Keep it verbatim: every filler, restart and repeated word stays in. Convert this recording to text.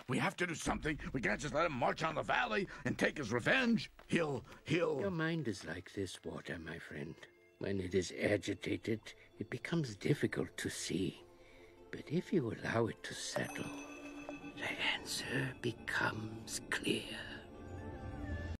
We have to do something. We can't just let him march on the valley and take his revenge. He'll, he'll... Your mind is like this water, my friend. When it is agitated, it becomes difficult to see. But if you allow it to settle, the answer becomes clear.